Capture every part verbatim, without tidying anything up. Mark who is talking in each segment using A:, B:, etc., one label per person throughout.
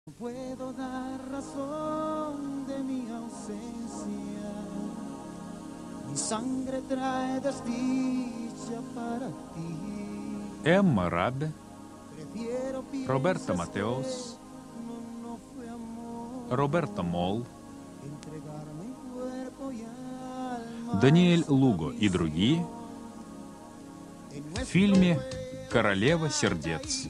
A: Эмма Раббе, Роберто Матеос, Роберто Молл, Даниэль Луго и другие в фильме «Королева сердец».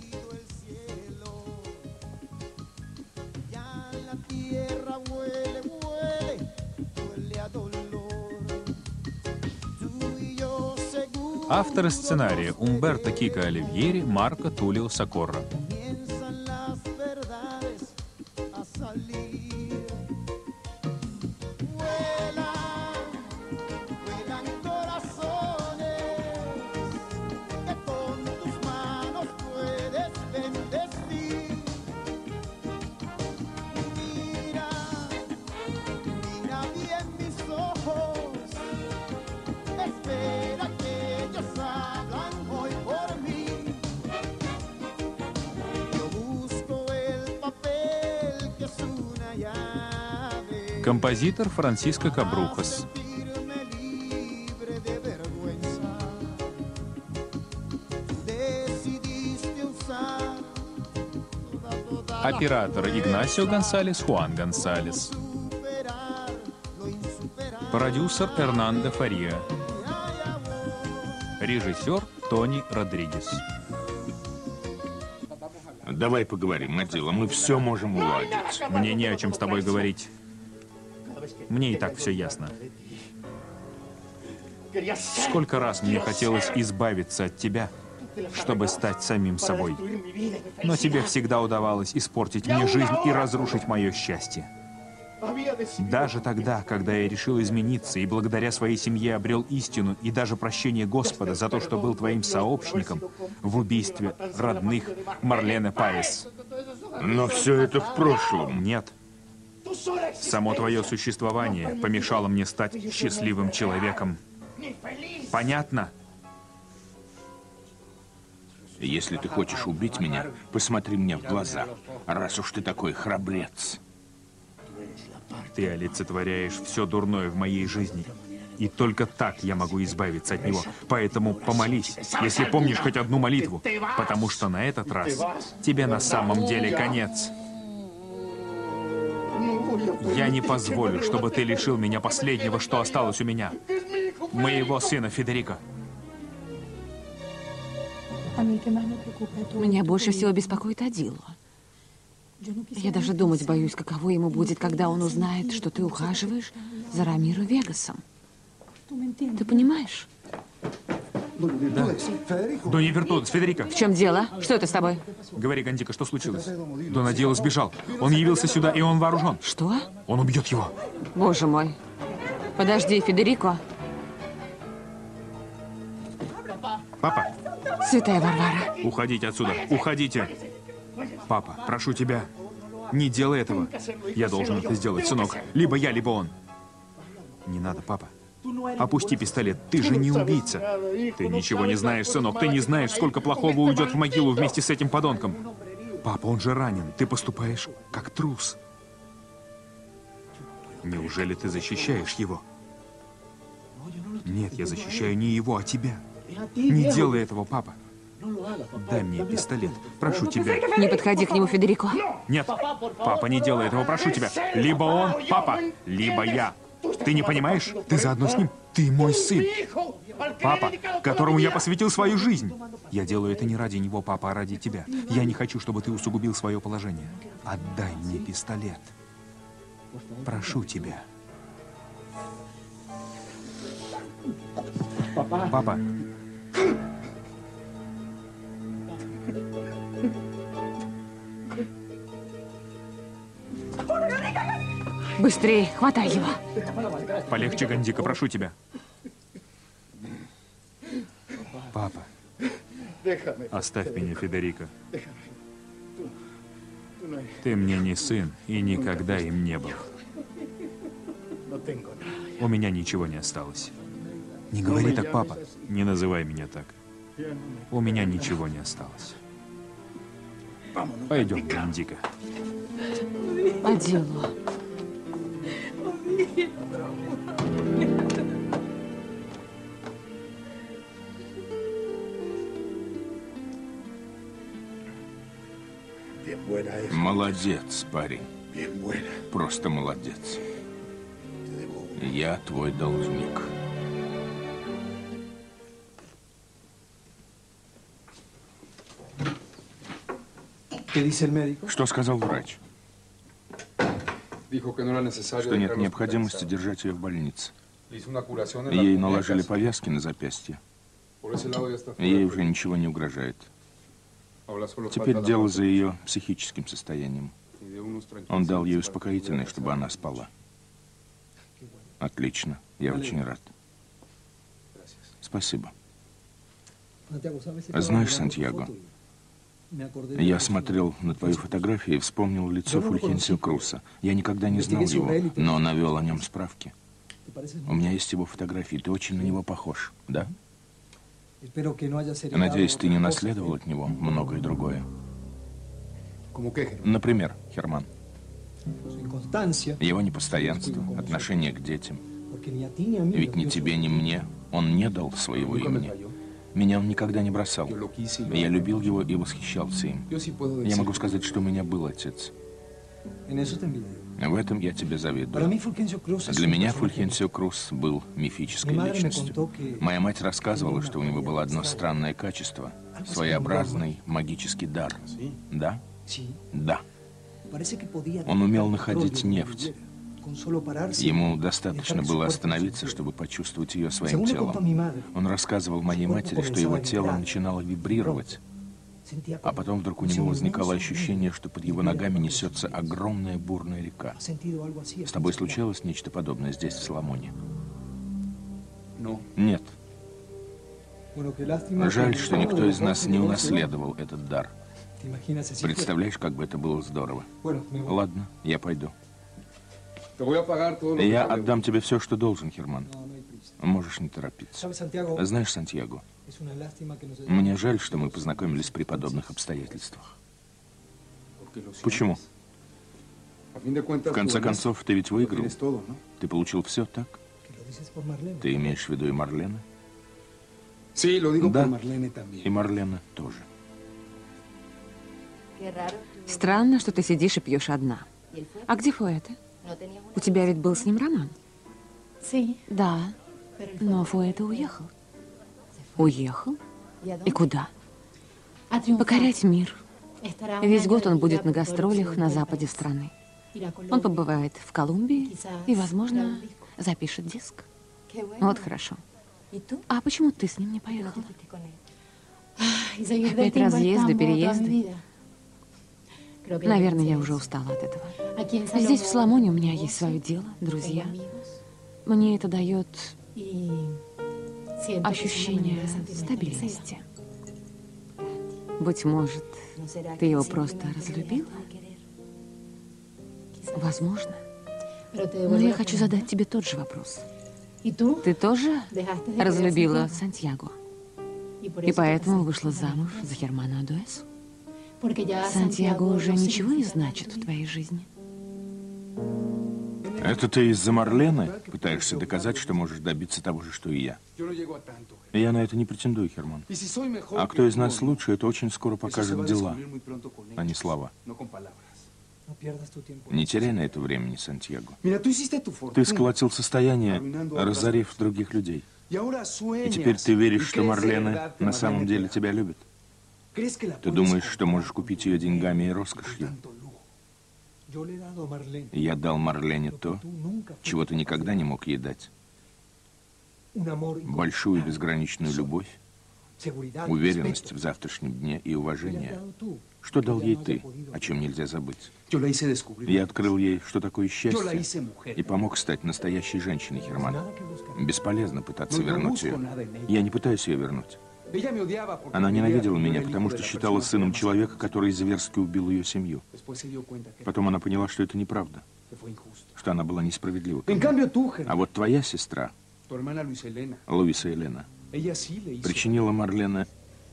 A: Авторы сценария Умберто Кико Оливьери, Марко Тулио Сокорра. Композитор Франсиско Кабрухас. Оператор Игнасио Гонсалес Хуан Гонсалес. Продюсер Эрнандо Фария. Режиссер Тони Родригес.
B: Давай поговорим о деле, мы все можем уладить.
A: Мне не о чем с тобой говорить. Мне и так все ясно. Сколько раз мне хотелось избавиться от тебя, чтобы стать самим собой. Но тебе всегда удавалось испортить мне жизнь и разрушить мое счастье. Даже тогда, когда я решил измениться и благодаря своей семье обрел истину и даже прощение Господа за то, что был твоим сообщником в убийстве родных Марлены Парис.
B: Но все это в прошлом.
A: Нет. Само твое существование помешало мне стать счастливым человеком. Понятно?
B: Если ты хочешь убить меня, посмотри мне в глаза, раз уж ты такой храбрец.
A: Ты олицетворяешь все дурное в моей жизни. И только так я могу избавиться от него. Поэтому помолись, если помнишь хоть одну молитву, потому что на этот раз тебе на самом деле конец. Я не позволю, чтобы ты лишил меня последнего, что осталось у меня. Моего сына Федерико.
C: Меня больше всего беспокоит Адило. Я даже думать боюсь, каково ему будет, когда он узнает, что ты ухаживаешь за Рамиро Вегасом. Ты понимаешь?
A: Да. Донья Виртудес, Федерико.
C: В чем дело? Что это с тобой?
A: Говори, Гандика, что случилось? Дон Адило сбежал. Он явился сюда, и он вооружен.
C: Что?
A: Он убьет его.
C: Боже мой. Подожди, Федерико.
A: Папа.
C: Святая Варвара.
A: Уходите отсюда. Уходите. Папа, прошу тебя, не делай этого. Я должен это сделать, сынок. Либо я, либо он. Не надо, папа. Опусти пистолет. Ты же не убийца. Ты ничего не знаешь, сынок. Ты не знаешь, сколько плохого уйдет в могилу вместе с этим подонком. Папа, он же ранен. Ты поступаешь как трус. Неужели ты защищаешь его? Нет, я защищаю не его, а тебя. Не делай этого, папа. Дай мне пистолет. Прошу тебя.
C: Не подходи к нему, Федерико.
A: Нет. Папа, не делай этого. Прошу тебя. Либо он, папа, либо я. Ты не понимаешь? Ты заодно с ним. Ты мой сын. Папа, которому я посвятил свою жизнь. Я делаю это не ради него, папа, а ради тебя. Я не хочу, чтобы ты усугубил свое положение. Отдай мне пистолет. Прошу тебя. Папа.
C: Быстрее, хватай его.
A: Полегче, Гандика, прошу тебя. Папа, оставь меня, Федерико. Ты мне не сын и никогда им не был. У меня ничего не осталось. Не говори так, папа. Не называй меня так. У меня ничего не осталось. Пойдем, Гандика.
C: Адило.
B: Молодец, парень. Просто молодец. Я твой должник. Что сказал врач? Что нет необходимости держать ее в больнице. Ей наложили повязки на запястье. Ей уже ничего не угрожает. Теперь дело за ее психическим состоянием. Он дал ей успокоительное, чтобы она спала. Отлично. Я очень рад. Спасибо. Знаешь, Сантьяго, я смотрел на твою фотографию и вспомнил лицо Фульхенсио Круса. Я никогда не знал его, но навел о нем справки. У меня есть его фотографии. Ты очень на него похож, да? Надеюсь, ты не наследовал от него многое другое. Например, Херман. Его непостоянство, отношение к детям. Ведь ни тебе, ни мне он не дал своего имени. Меня он никогда не бросал. Я любил его и восхищался им. Я могу сказать, что у меня был отец. В этом я тебе завидую. Для меня Фульхенсио Крус был мифической личностью. Моя мать рассказывала, что у него было одно странное качество. Своеобразный магический дар. Да? Да. Он умел находить нефть. Ему достаточно было остановиться, чтобы почувствовать ее своим телом. Он рассказывал моей матери, что его тело начинало вибрировать. А потом вдруг у него возникало ощущение, что под его ногами несется огромная бурная река. С тобой случалось нечто подобное здесь, в Соломоне? Нет. Жаль, что никто из нас не унаследовал этот дар. Представляешь, как бы это было здорово. Ладно, я пойду. Я отдам тебе все, что должен, Херман. Можешь не торопиться. Знаешь, Сантьяго, мне жаль, что мы познакомились при подобных обстоятельствах. Почему? В конце концов, ты ведь выиграл. Ты получил все, так? Ты имеешь в виду и Марлена? Да, и Марлена тоже.
C: Странно, что ты сидишь и пьешь одна. А где Фуэте? У тебя ведь был с ним роман? Да, но Фуэте уехал. Уехал? И куда? Покорять мир. Весь год он будет на гастролях на западе страны. Он побывает в Колумбии и, возможно, запишет диск. Вот хорошо. А почему ты с ним не поехала? Опять разъезды, переезды. Наверное, я уже устала от этого. Здесь, в Соломоне, у меня есть свое дело, друзья. Мне это дает ощущение стабильности. Быть может, ты его просто разлюбила? Возможно. Но я хочу задать тебе тот же вопрос. Ты тоже разлюбила Сантьяго? И поэтому вышла замуж за Хермана Адуэсу? Сантьяго уже ничего не значит в твоей жизни?
B: Это ты из-за Марлены пытаешься доказать, что можешь добиться того же, что и я? Я на это не претендую, Херман. А кто из нас лучше, это очень скоро покажет дела, а не слова. Не теряй на это времени, Сантьяго. Ты сколотил состояние, разорив других людей. И теперь ты веришь, что Марлена на самом деле тебя любит? Ты думаешь, что можешь купить ее деньгами и роскошью? Я дал Марлене то, чего ты никогда не мог ей дать. Большую безграничную любовь, уверенность в завтрашнем дне и уважение. Что дал ей ты, о чем нельзя забыть? Я открыл ей, что такое счастье, и помог стать настоящей женщиной, Херман. Бесполезно пытаться вернуть ее. Я не пытаюсь ее вернуть. Она ненавидела меня, потому что считала сыном человека, который зверски убил ее семью. Потом она поняла, что это неправда, что она была несправедлива. А вот твоя сестра, Луиса Елена, причинила Марлене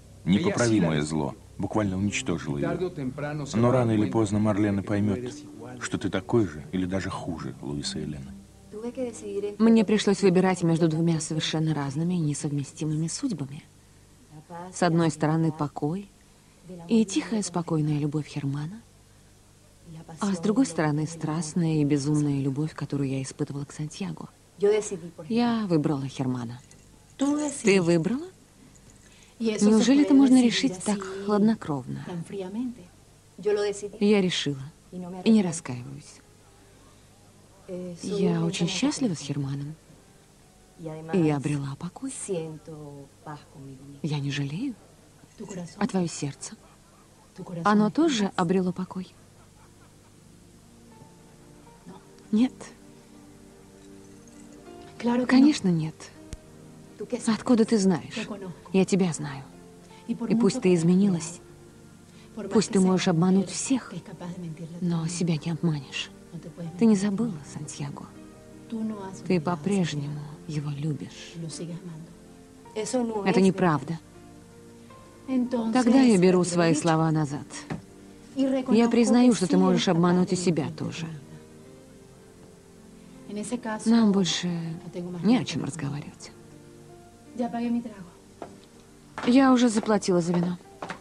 B: непоправимое зло, буквально уничтожила ее. Но рано или поздно Марлена поймет, что ты такой же или даже хуже Луиса Элены.
C: Мне пришлось выбирать между двумя совершенно разными и несовместимыми судьбами. С одной стороны, покой и тихая, спокойная любовь Хермана, а с другой стороны, страстная и безумная любовь, которую я испытывала к Сантьяго. Я выбрала Хермана. Ты выбрала? Неужели это можно решить так хладнокровно? Я решила и не раскаиваюсь. Я очень счастлива с Херманом. И я обрела покой. Я не жалею. А твое сердце? Оно тоже обрело покой? Нет. Конечно, нет. Откуда ты знаешь? Я тебя знаю. И пусть ты изменилась, пусть ты можешь обмануть всех, но себя не обманешь. Ты не забыла, Сантьяго. Ты по-прежнему его любишь. Это неправда. Тогда я беру свои слова назад. Я признаю, что ты можешь обмануть и себя тоже. Нам больше не о чем разговаривать. Я уже заплатила за вино.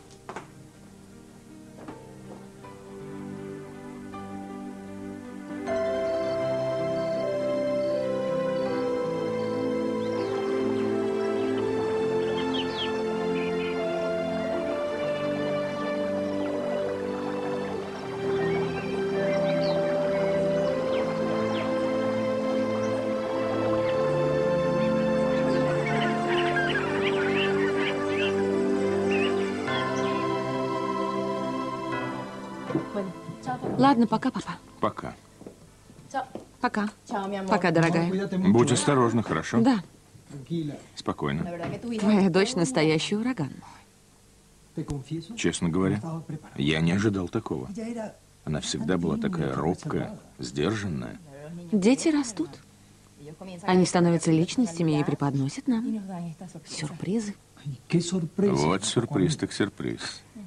C: Ладно, пока, папа.
B: Пока.
C: Пока. Пока, дорогая.
B: Будь осторожна, хорошо?
C: Да.
B: Спокойно.
C: Твоя дочь настоящий ураган.
B: Честно говоря, я не ожидал такого. Она всегда была такая робкая, сдержанная.
C: Дети растут. Они становятся личностями и преподносят нам сюрпризы.
B: Вот сюрприз так сюрприз.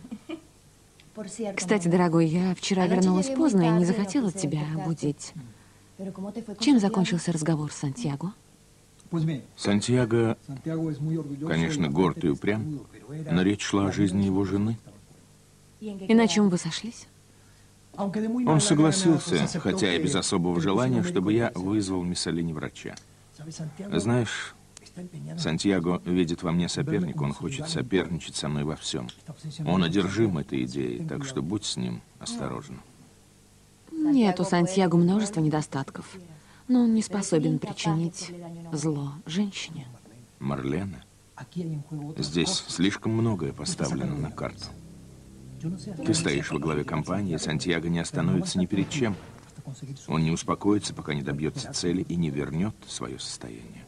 C: Кстати, дорогой, я вчера вернулась поздно и не захотела тебя будить. Чем закончился разговор с Сантьяго?
B: Сантьяго, конечно, горд и упрям, но речь шла о жизни его жены.
C: И на чем вы сошлись?
B: Он согласился, хотя и без особого желания, чтобы я вызвал Миссалини врача. Знаешь, Сантьяго видит во мне соперника, он хочет соперничать со мной во всем. Он одержим этой идеей, так что будь с ним осторожен.
C: Нет, у Сантьяго множество недостатков, но он не способен причинить зло женщине.
B: Марлена, здесь слишком многое поставлено на карту. Ты стоишь во главе компании, Сантьяго не остановится ни перед чем. Он не успокоится, пока не добьется цели и не вернет свое состояние.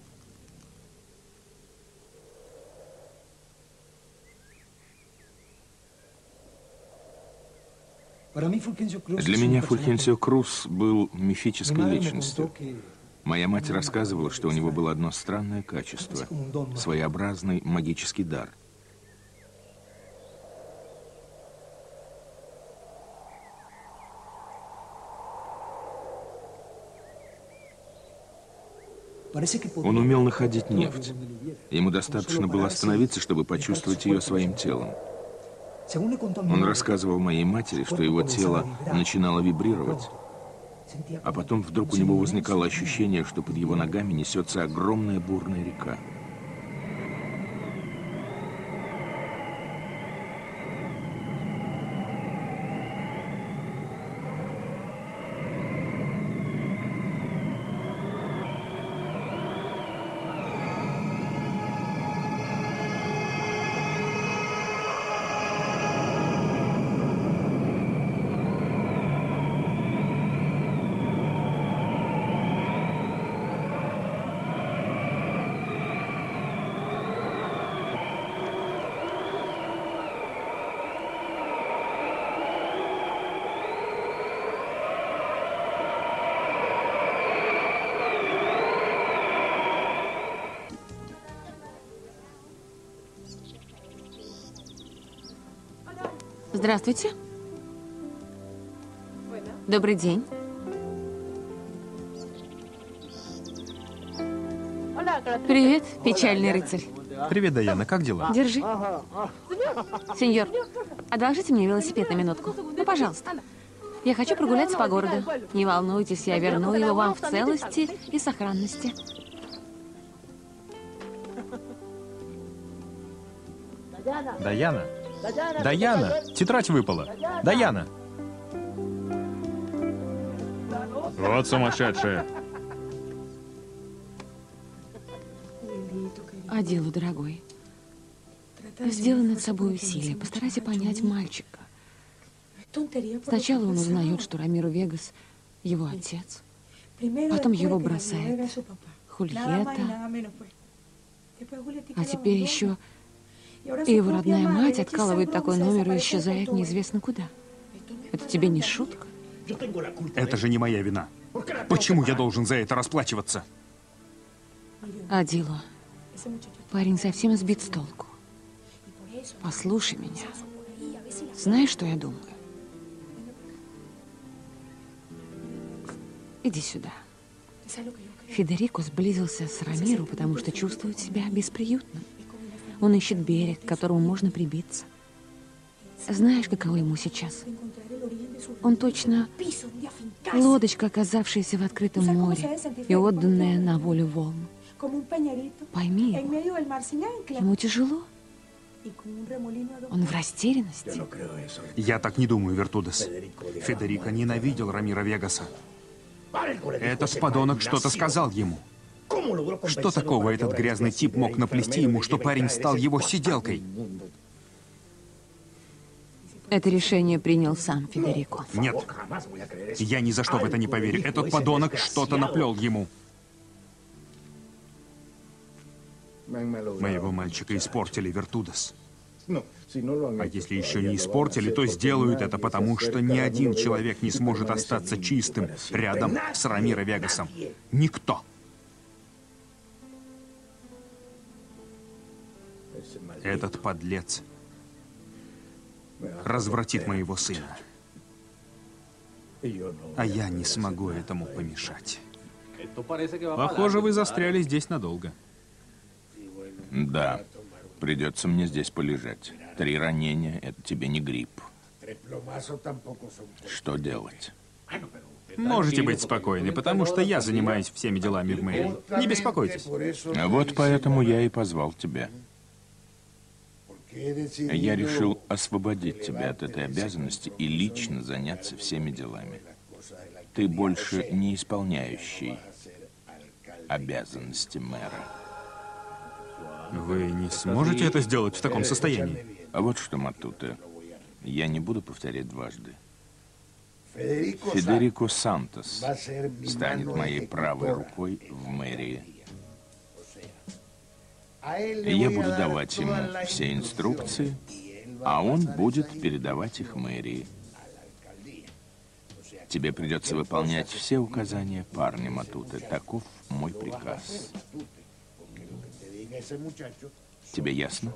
B: Для меня Фульхенсио Круз был мифической личностью. Моя мать рассказывала, что у него было одно странное качество – своеобразный магический дар. Он умел находить нефть. Ему достаточно было остановиться, чтобы почувствовать ее своим телом. Он рассказывал моей матери, что его тело начинало вибрировать, а потом вдруг у него возникало ощущение, что под его ногами несется огромная бурная река. Здравствуйте.
C: Добрый день. Привет, печальный рыцарь.
A: Привет, Даяна, как дела?
C: Держи. Сеньор, одолжите мне велосипед на минутку. Ну, пожалуйста. Я хочу прогуляться по городу. Не волнуйтесь, я верну его вам в целости и сохранности.
A: Даяна? Даяна! Тетрадь выпала! Даяна! Вот сумасшедшая!
C: Адило, дорогой, сделай над собой усилие. Постарайся понять мальчика. Сначала он узнает, что Рамиро Вегас — его отец. Потом его бросает Хульетта. А теперь еще и его родная мать откалывает такой номер и исчезает неизвестно куда. Это тебе не шутка?
A: Это же не моя вина. Почему я должен за это расплачиваться?
C: Адило, парень совсем сбит с толку. Послушай меня. Знаешь, что я думаю? Иди сюда. Федерико сблизился с Рамиро, потому что чувствует себя бесприютным. Он ищет берег, к которому можно прибиться. Знаешь, каково ему сейчас? Он точно лодочка, оказавшаяся в открытом море и отданная на волю волн. Пойми его. Ему тяжело. Он в растерянности.
A: Я так не думаю, Вертудес. Федерико ненавидел Рамиро Вегаса. Этот подонок что-то сказал ему. Что такого этот грязный тип мог наплести ему, что парень стал его сиделкой?
C: Это решение принял сам Федерико.
A: Нет. Я ни за что в это не поверю. Этот подонок что-то наплел ему. Моего мальчика испортили, Вертудес. А если еще не испортили, то сделают это, потому что ни один человек не сможет остаться чистым рядом с Рамиро Вегасом. Никто. Этот подлец развратит моего сына. А я не смогу этому помешать. Похоже, вы застряли здесь надолго.
B: Да, придется мне здесь полежать. Три ранения – это тебе не грипп. Что делать?
A: Можете быть спокойны, потому что я занимаюсь всеми делами в мэрии. Не беспокойтесь.
B: Вот поэтому я и позвал тебя. Я решил освободить тебя от этой обязанности и лично заняться всеми делами. Ты больше не исполняющий обязанности мэра.
A: Вы не сможете это сделать в таком состоянии?
B: А вот что, Матуте, я не буду повторять дважды. Федерико Сантос станет моей правой рукой в мэрии. Я буду давать ему все инструкции, а он будет передавать их мэрии. Тебе придется выполнять все указания парня Матуте. Таков мой приказ. Тебе ясно?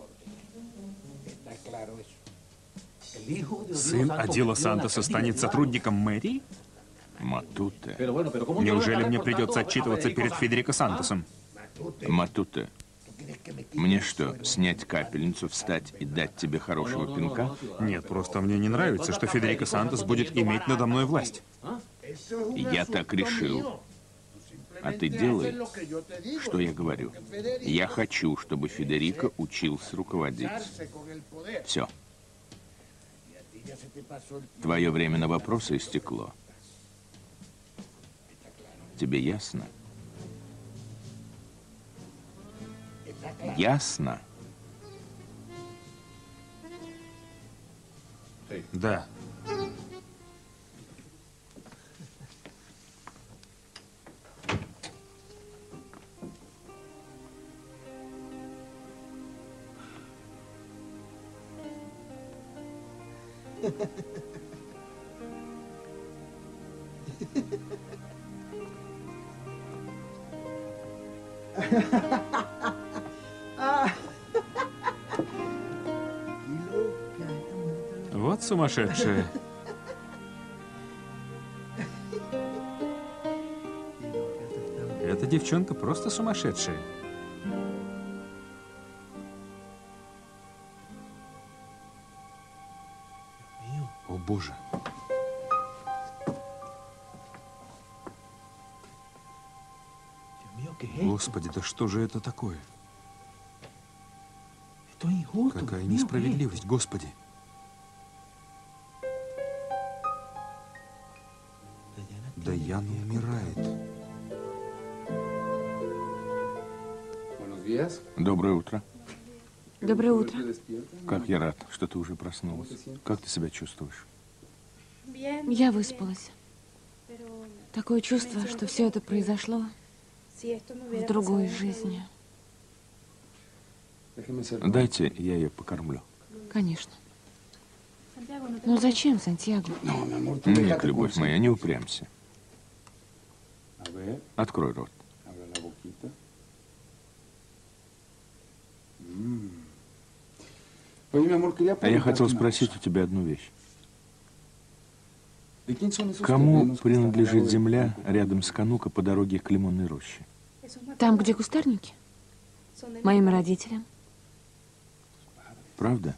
A: Сын Адило Сантоса станет сотрудником мэрии?
B: Матуте.
A: Неужели мне придется отчитываться перед Федерико Сантосом?
B: Матуте, мне что, снять капельницу, встать и дать тебе хорошего пинка?
A: Нет, просто мне не нравится, что Федерико Сантос будет иметь надо мной власть.
B: Я так решил. А ты делай, что я говорю. Я хочу, чтобы Федерико учился руководить. Все. Твое время на вопросы истекло. Тебе ясно? Ясно?
A: Да. Вот сумасшедшая. Эта девчонка просто сумасшедшая. О, Боже. Господи, да что же это такое? Какая несправедливость, Господи. Даяна умирает.
B: Доброе утро.
C: Доброе утро.
B: Как я рад, что ты уже проснулась. Как ты себя чувствуешь?
C: Я выспалась. Такое чувство, что все это произошло в другой жизни.
B: Дайте, я ее покормлю.
C: Конечно. Ну зачем, Сантьяго?
B: Нет, любовь моя, не упрямься. Открой рот. А я хотел спросить у тебя одну вещь. Кому принадлежит земля рядом с Канука по дороге к лимонной роще?
C: Там, где кустарники? Моим родителям.
B: Правда?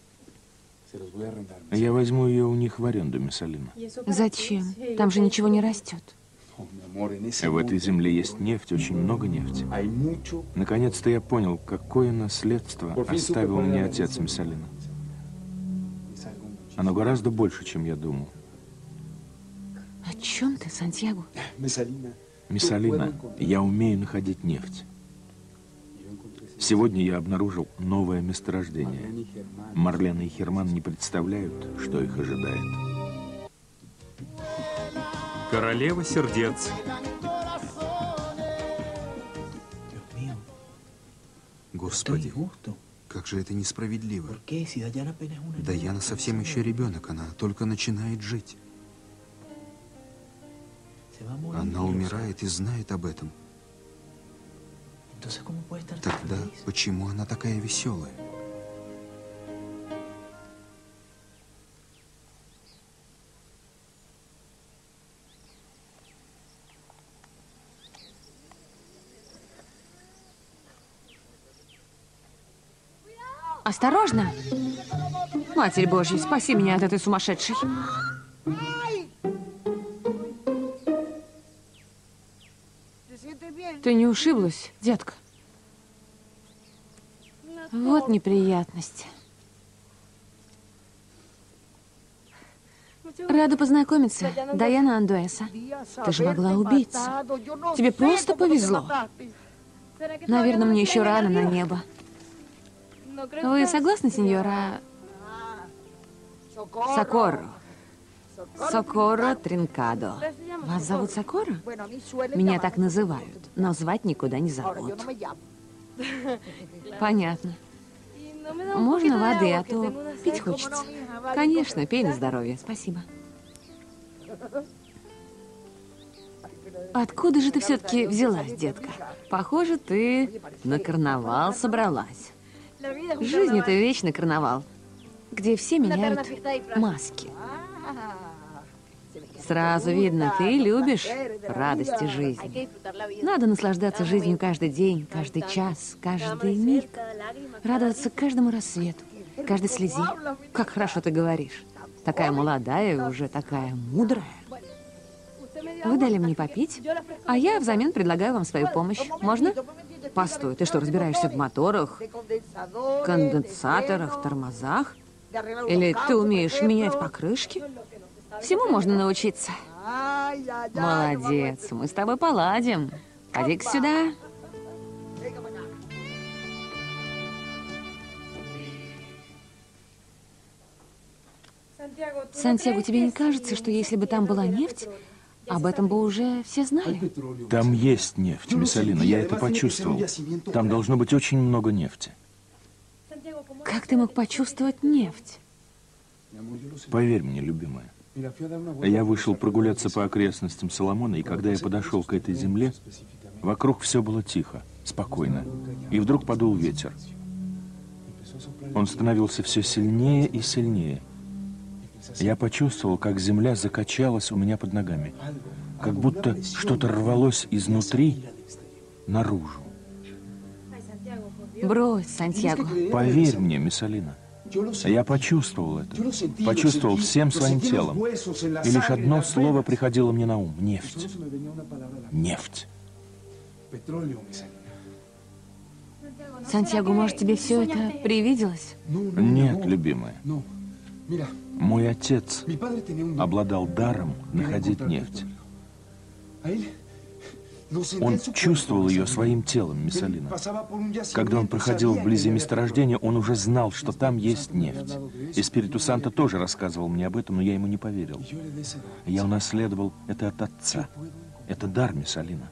B: Я возьму ее у них в аренду, мисс Алина.
C: Зачем? Там же ничего не растет.
B: В этой земле есть нефть, очень много нефти. Наконец-то я понял, какое наследство оставил мне отец, мисс Алина. Оно гораздо больше, чем я думал.
C: О чем ты, Сантьяго?
B: Мисс Алина, я умею находить нефть. Сегодня я обнаружил новое месторождение. Марлена и Херман не представляют, что их ожидает.
A: Королева сердец.
D: Господи, как же это несправедливо. Даяна совсем еще ребенок, она только начинает жить. Она умирает и знает об этом. Тогда почему она такая веселая?
C: Осторожно! Матерь Божья, спаси меня от этой сумасшедшей. Ты не ушиблась, детка? Вот неприятность. Рада познакомиться, Даяна Андуэса. Ты же могла убиться. Тебе просто повезло. Наверное, мне еще рано на небо. Вы согласны, сеньора? Сокорро. Сокорро Тринкадо. Вас зовут Сокорро? Меня так называют, но звать никуда не зовут. Понятно. Можно воды, а то пить хочется. Конечно, пей на здоровье. Спасибо. Откуда же ты все-таки взялась, детка? Похоже, ты на карнавал собралась. Жизнь — это вечный карнавал, где все меняют маски. Сразу видно, ты любишь радости жизни. Надо наслаждаться жизнью каждый день, каждый час, каждый миг. Радоваться каждому рассвету, каждой слезе. Как хорошо ты говоришь. Такая молодая и уже такая мудрая. Вы дали мне попить, а я взамен предлагаю вам свою помощь. Можно? Постой, ты что, разбираешься в моторах, конденсаторах, тормозах? Или ты умеешь менять покрышки? Всему можно научиться. Молодец, мы с тобой поладим. Поди-ка сюда. Сантьяго, тебе не кажется, что если бы там была нефть, об этом бы уже все знали?
B: Там есть нефть, мисс Алина, я это почувствовал. Там должно быть очень много нефти.
C: Как ты мог почувствовать нефть?
B: Поверь мне, любимая. Я вышел прогуляться по окрестностям Соломона, и когда я подошел к этой земле, вокруг все было тихо, спокойно. И вдруг подул ветер. Он становился все сильнее и сильнее. Я почувствовал, как земля закачалась у меня под ногами. как будто что-то рвалось изнутри наружу.
C: Брось, Сантьяго.
B: Поверь мне, Мессалина, я почувствовал это. Почувствовал всем своим телом. И лишь одно слово приходило мне на ум. Нефть. Нефть.
C: Сантьяго, может, тебе все это привиделось?
B: Нет, любимая. Мой отец обладал даром находить нефть. Он чувствовал ее своим телом, Мессалина. Когда он проходил вблизи месторождения, он уже знал, что там есть нефть. И Спириту Санто тоже рассказывал мне об этом, но я ему не поверил. Я унаследовал это от отца. Это дар, Мессалина.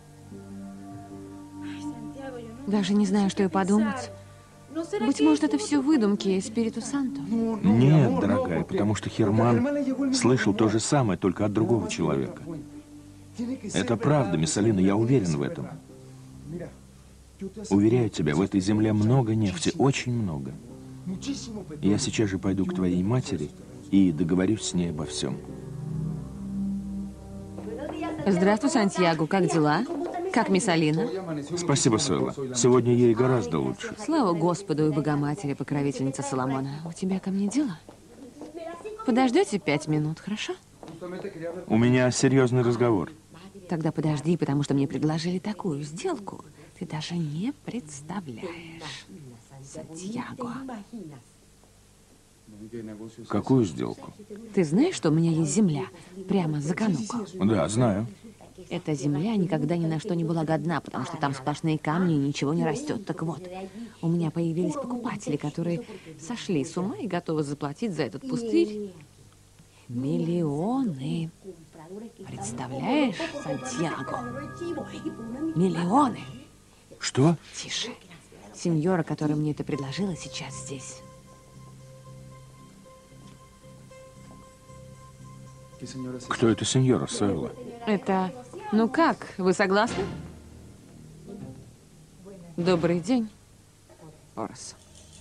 C: Даже не знаю, что и подумать. Быть может, это все выдумки Спириту Санто?
B: Нет, дорогая, потому что Херман слышал то же самое, только от другого человека. Это правда, Мессалина, я уверен в этом. Уверяю тебя, в этой земле много нефти, очень много. Я сейчас же пойду к твоей матери и договорюсь с ней обо всем.
C: Здравствуй, Сантьяго, как дела? Как Мессалина?
B: Спасибо, Сойла. Сегодня ей гораздо лучше.
C: Слава Господу и Богоматери, покровительница Соломона. У тебя ко мне дела? Подождете пять минут, хорошо?
B: У меня серьезный разговор.
C: Тогда подожди, потому что мне предложили такую сделку. Ты даже не представляешь, Сантьяго.
B: Какую сделку?
C: Ты знаешь, что у меня есть земля прямо за Кануко?
B: Да, знаю.
C: Эта земля никогда ни на что не была годна, потому что там сплошные камни и ничего не растет. Так вот, у меня появились покупатели, которые сошли с ума и готовы заплатить за этот пустырь миллионы. Представляешь, Сантьяго? Миллионы.
B: Что?
C: Тише. Сеньора, которая мне это предложила, сейчас здесь.
B: Кто это сеньора, Сойла?
C: Это... Ну как, вы согласны? Добрый день, Орос.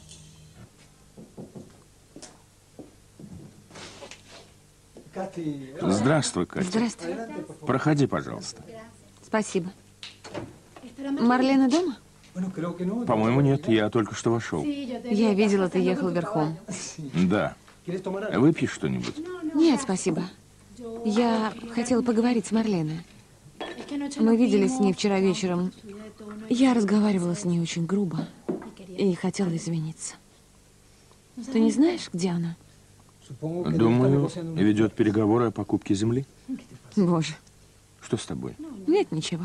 B: Здравствуй, Катя.
C: Здравствуй.
B: Проходи, пожалуйста.
C: Спасибо. Марлена дома?
B: По-моему, нет, я только что вошел.
C: Я видела, ты ехал верхом.
B: Да. Выпьешь что-нибудь?
C: Нет, спасибо. Я хотела поговорить с Марленой. Мы виделись с ней вчера вечером. Я разговаривала с ней очень грубо и хотела извиниться. Ты не знаешь, где она?
B: Думаю, ведет переговоры о покупке земли.
C: Боже.
B: Что с тобой?
C: Нет, ничего.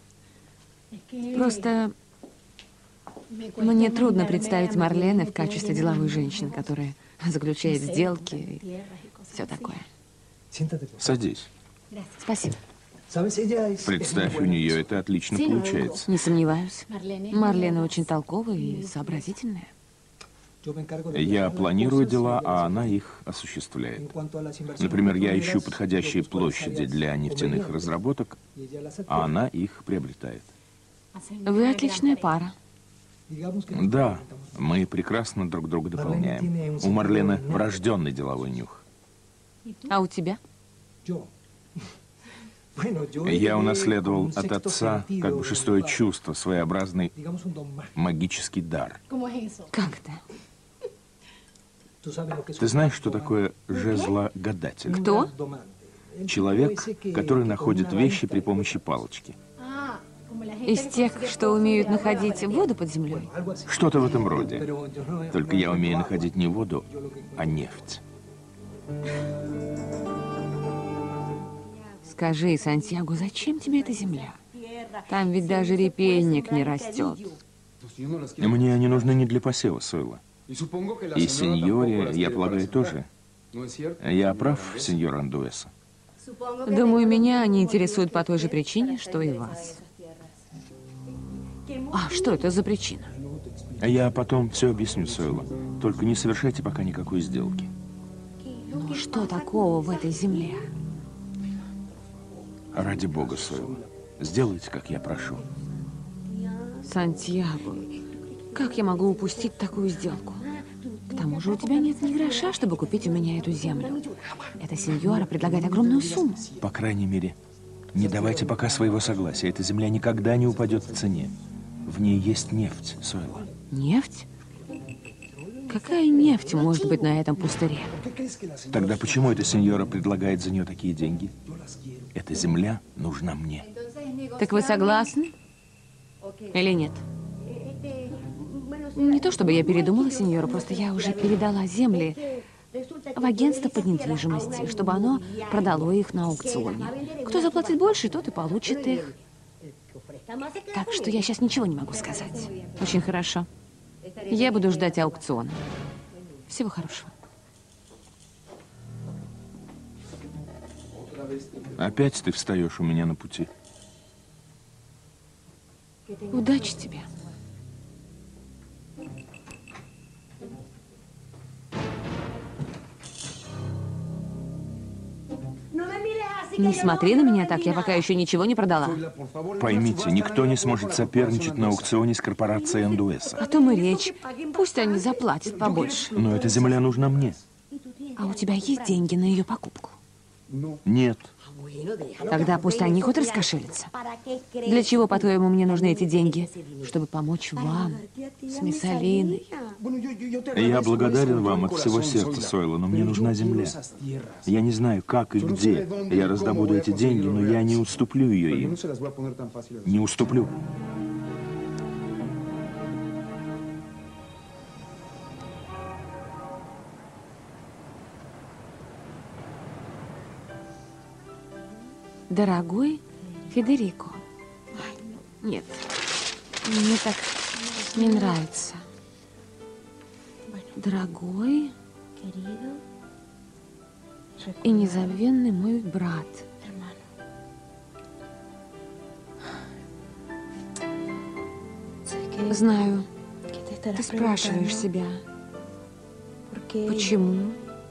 C: Просто мне трудно представить Марлены в качестве деловой женщины, которая заключает сделки и все такое.
B: Садись.
C: Спасибо.
B: Представь, у нее это отлично получается.
C: Не сомневаюсь. Марлена очень толковая и сообразительная.
B: Я планирую дела, а она их осуществляет. Например, я ищу подходящие площади для нефтяных разработок, а она их приобретает.
C: Вы отличная пара.
B: Да, мы прекрасно друг друга дополняем. У Марлены врожденный деловой нюх.
C: А у тебя?
B: Я унаследовал от отца как бы шестое чувство, своеобразный магический дар.
C: Как это?
B: Ты знаешь, что такое жезлогадатель?
C: Кто?
B: Человек, который находит вещи при помощи палочки.
C: Из тех, что умеют находить воду под землей?
B: Что-то в этом роде. Только я умею находить не воду, а нефть.
C: Скажи, Сантьяго, зачем тебе эта земля? Там ведь даже репейник не растет.
B: Мне они нужны не для посева, Сойла. И сеньоре, я полагаю, тоже. Я прав, сеньор Андуэса?
C: Думаю, меня они интересуют по той же причине, что и вас. А что это за причина?
B: Я потом все объясню, Сойла. Только не совершайте пока никакой сделки.
C: Что такого в этой земле?
B: Ради бога, Сойла, сделайте, как я прошу.
C: Сантьяго, как я могу упустить такую сделку? К тому же у тебя нет ни гроша, чтобы купить у меня эту землю. Эта сеньора предлагает огромную сумму.
B: По крайней мере, Не давайте пока своего согласия. Эта земля никогда не упадет в цене. В ней есть нефть, Сойла.
C: Нефть? Какая нефть может быть на этом пустыре?
B: Тогда почему эта сеньора предлагает за нее такие деньги? Эта земля нужна мне.
C: Так вы согласны? Или нет? Не то чтобы я передумала, сеньора, просто я уже передала земли в агентство по недвижимости, чтобы оно продало их на аукционе. Кто заплатит больше, тот и получит их. Так что я сейчас ничего не могу сказать. Очень хорошо. Я буду ждать аукциона. Всего хорошего.
B: Опять ты встаешь у меня на пути.
C: Удачи тебе. Не смотри на меня так, я пока еще ничего не продала.
B: Поймите, никто не сможет соперничать на аукционе с корпорацией Андуэса.
C: О том и речь. Пусть они заплатят побольше.
B: Но эта земля нужна мне.
C: А у тебя есть деньги на ее покупку?
B: Нет.
C: Тогда пусть они хоть раскошелятся. Для чего, по-твоему, мне нужны эти деньги? Чтобы помочь вам с мисс Алиной.
B: Я благодарен вам от всего сердца, Сойла, но мне нужна земля. Я не знаю, как и где я раздобуду эти деньги, но я не уступлю ее им. Не уступлю.
C: Дорогой Федерико. Нет, мне так не нравится. Дорогой и незабвенный мой брат. Знаю, ты спрашиваешь себя, почему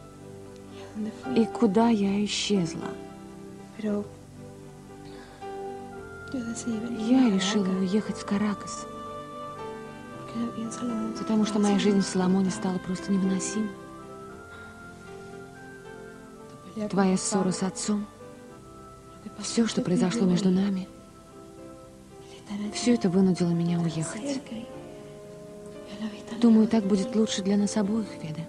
C: и куда я исчезла. Я решила уехать в Каракас, потому что моя жизнь в Соломоне стала просто невыносима. Твоя ссора с отцом, все, что произошло между нами, все это вынудило меня уехать. Думаю, так будет лучше для нас обоих, Феда.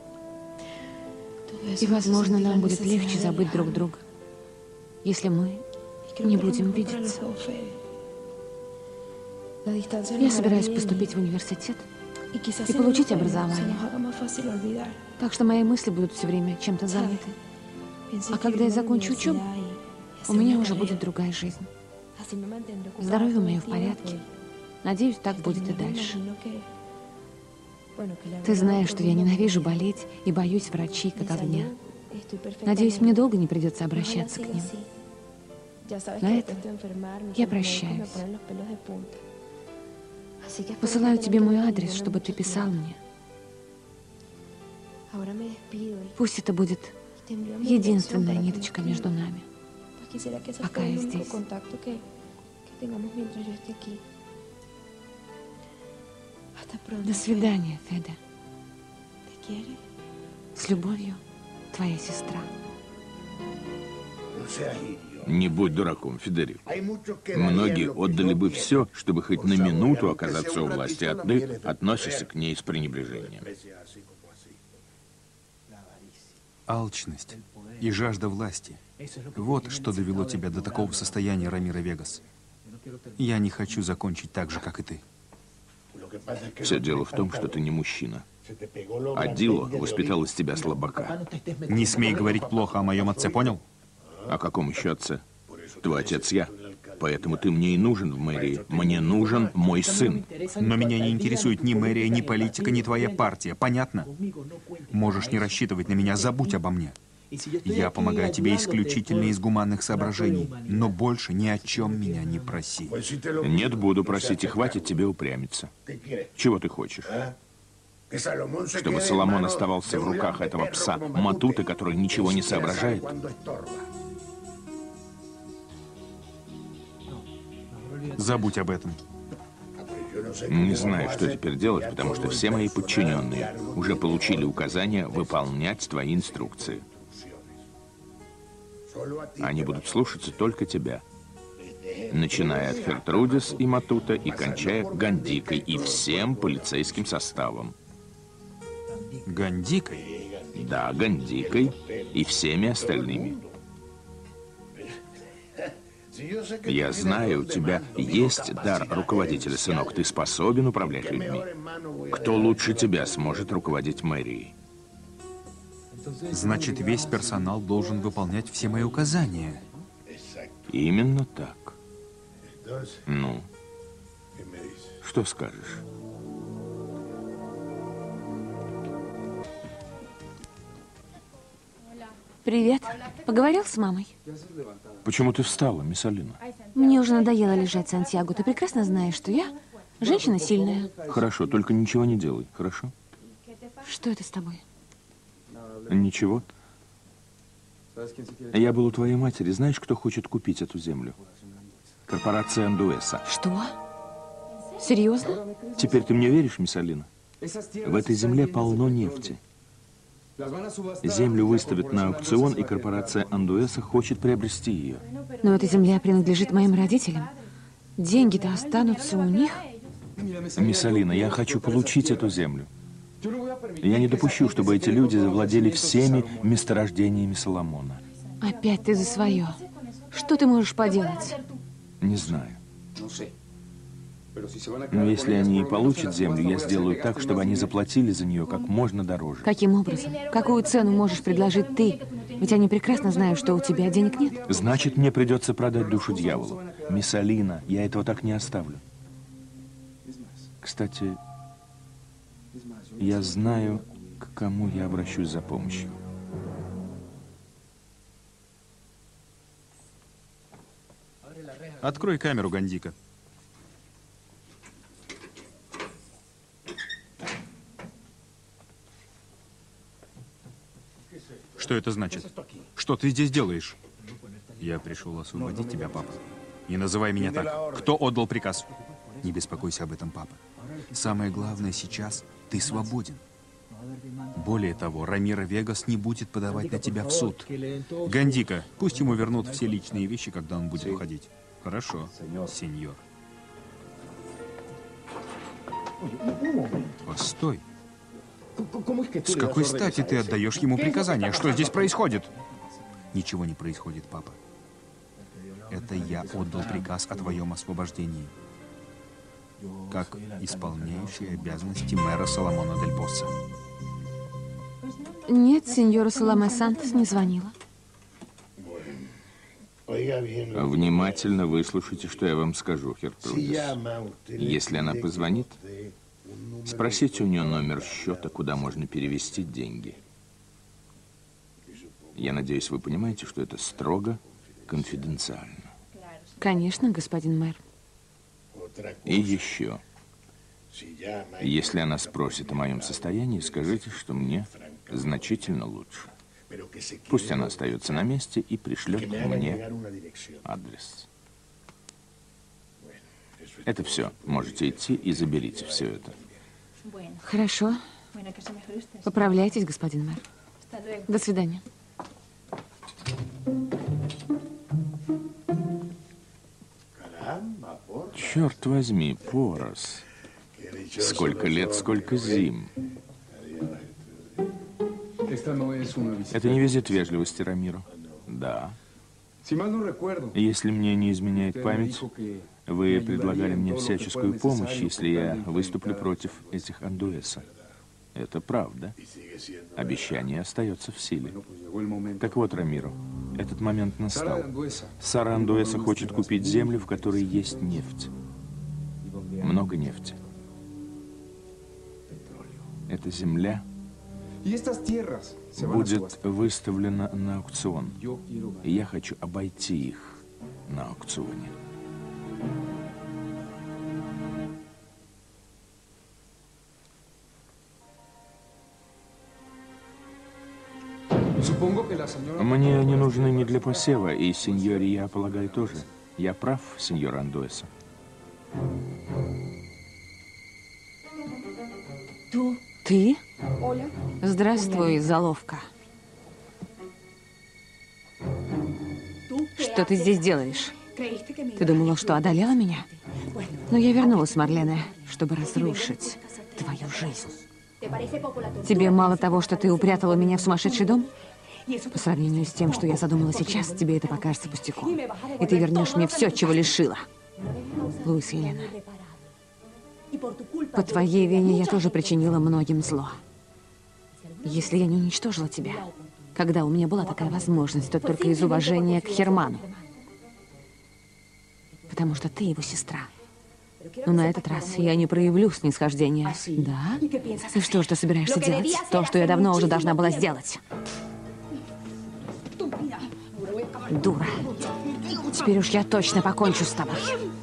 C: И, возможно, нам будет легче забыть друг друга, если мы не будем видеться. Я собираюсь поступить в университет и получить образование. Так что мои мысли будут все время чем-то заняты. А когда я закончу учебу, у меня уже будет другая жизнь. Здоровье мое в порядке. Надеюсь, так будет и дальше. Ты знаешь, что я ненавижу болеть и боюсь врачей как огня. Надеюсь, мне долго не придется обращаться к ним. На этом я прощаюсь. Посылаю тебе мой адрес, чтобы ты писал мне. Пусть это будет единственная ниточка между нами, пока я здесь. До свидания, Феда. С любовью, твоя сестра.
B: Не будь дураком, Федерико. Многие отдали бы все, чтобы хоть на минуту оказаться у власти, а ты относишься к ней с пренебрежением.
D: Алчность и жажда власти. Вот что довело тебя до такого состояния, Рамиро Вегас. Я не хочу закончить так же, как и ты.
B: Все дело в том, что ты не мужчина. А Дило воспитал из тебя слабака.
D: Не смей говорить плохо о моем отце, понял?
B: О каком еще отце? Твой отец я. Поэтому ты мне и нужен в мэрии. Мне нужен мой сын.
D: Но меня не интересует ни мэрия, ни политика, ни твоя партия. Понятно? Можешь не рассчитывать на меня, забудь обо мне. Я помогаю тебе исключительно из гуманных соображений, но больше ни о чем меня не проси.
B: Нет, буду просить, и хватит тебе упрямиться. Чего ты хочешь? Чтобы Соломон оставался в руках этого пса, Матуты, который ничего не соображает?
D: Забудь об этом.
B: Не знаю, что теперь делать, потому что все мои подчиненные уже получили указания выполнять твои инструкции. Они будут слушаться только тебя. Начиная от Хертрудис и Матута и кончая Гандикой и всем полицейским составом.
A: Гандикой?
B: Да, Гандикой и всеми остальными. Я знаю, у тебя есть дар руководителя, сынок. Ты способен управлять людьми. Кто лучше тебя сможет руководить мэрией?
A: Значит, весь персонал должен выполнять все мои указания.
B: Именно так. Ну, что скажешь?
C: Привет. Поговорил с мамой?
B: Почему ты встала, мисс Алина?
C: Мне уже надоело лежать, Сантьяго. Ты прекрасно знаешь, что я женщина сильная.
B: Хорошо, только ничего не делай, хорошо?
C: Что это с тобой?
B: Ничего. Я был у твоей матери. Знаешь, кто хочет купить эту землю? Корпорация Андуэса.
C: Что? Серьезно?
B: Теперь ты мне веришь, мисс Алина? В этой земле полно нефти. Землю выставят на аукцион, и корпорация Андуэса хочет приобрести ее.
C: Но эта земля принадлежит моим родителям. Деньги-то останутся у них.
B: Мисс Алина, я хочу получить эту землю. Я не допущу, чтобы эти люди завладели всеми месторождениями Соломона.
C: Опять ты за свое. Что ты можешь поделать?
B: Не знаю. Но если они и получат землю, я сделаю так, чтобы они заплатили за нее как можно дороже.
C: Каким образом? Какую цену можешь предложить ты? Ведь они прекрасно знают, что у тебя денег нет.
B: Значит, мне придется продать душу дьяволу. Мисс Алина, я этого так не оставлю. Кстати, я знаю, к кому я обращусь за помощью.
A: Открой камеру, Гандика. Что это значит? Что ты здесь делаешь? Я пришел освободить тебя, папа. Не называй меня так. Кто отдал приказ? Не беспокойся об этом, папа. Самое главное сейчас — ты свободен. Более того, Рамиро Вегас не будет подавать на тебя в суд. Гандика, пусть ему вернут все личные вещи, когда он будет уходить. Хорошо, сеньор. Постой. С какой стати ты отдаешь ему приказания? Что здесь происходит? Ничего не происходит, папа. Это я отдал приказ о твоем освобождении. Как исполняющий обязанности мэра Соломона дель Поса.
C: Нет, сеньора Соломе Сантос не звонила.
B: Внимательно выслушайте, что я вам скажу, Хертрудис. Если она позвонит, спросите у нее номер счета, куда можно перевести деньги. Я надеюсь, вы понимаете, что это строго конфиденциально.
C: Конечно, господин мэр.
B: И еще. Если она спросит о моем состоянии, скажите, что мне значительно лучше. Пусть она остается на месте и пришлет мне адрес. Это все. Можете идти и заберите все это.
C: Хорошо. Поправляйтесь, господин мэр. До свидания.
B: Черт возьми, Порос. Сколько лет, сколько зим. Это не визит вежливости, Рамиро. Да. Если мне не изменяет память, вы предлагали мне всяческую помощь, если я выступлю против этих Андуэса. Это правда. Обещание остается в силе. Так вот, Рамиро, этот момент настал. Сара Андуэса хочет купить землю, в которой есть нефть. Много нефти. Эта земля будет выставлена на аукцион. И я хочу обойти их на аукционе. Мне они нужны не для посева, и сеньоре, я полагаю, тоже. Я прав, сеньор Андуэса?
C: Ты? Здравствуй, заловка. Что ты здесь делаешь? Ты думала, что одолела меня? Но я вернулась, Марлене, чтобы разрушить твою жизнь. Тебе мало того, что ты упрятала меня в сумасшедший дом? По сравнению с тем, что я задумала сейчас, тебе это покажется пустяком. И ты вернешь мне все, чего лишила. Луис и Елена, по твоей вине я тоже причинила многим зло. Если я не уничтожила тебя, когда у меня была такая возможность, то только из уважения к Херману. Потому что ты его сестра. Но на этот раз я не проявлю снисхождения. Да? И что же ты собираешься делать? То, что я давно уже должна была сделать. Дура. Теперь уж я точно покончу с тобой.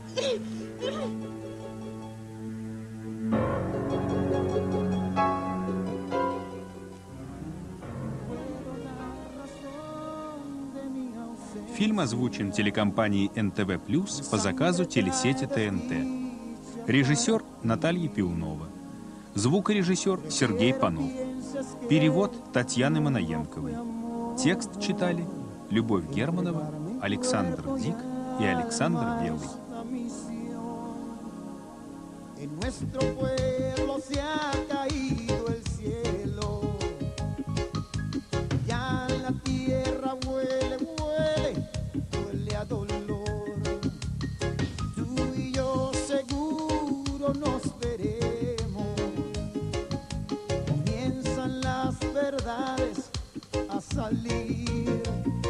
D: Фильм озвучен телекомпанией эн тэ вэ плюс по заказу телесети тэ эн тэ. Режиссер Наталья Пиунова. Звукорежиссер Сергей Панов. Перевод Татьяны Манаенковой. Текст читали Любовь Германова, Александр Дик и Александр Белый.
E: Salir.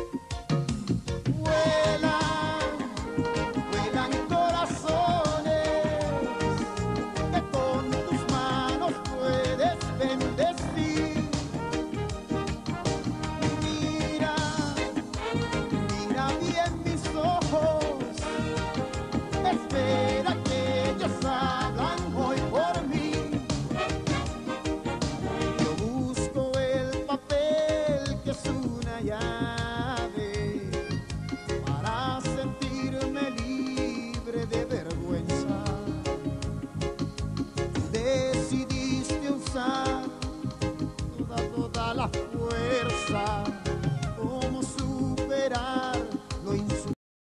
E: Vuelan, vuelan corazones que con tus manos puedes bendecir. Mira, mira bien mis ojos, espera que ellos hablan hoy por mí. Yo busco el papel que es una llave para sentirme libre de vergüenza. Tú decidiste usar toda, toda la fuerza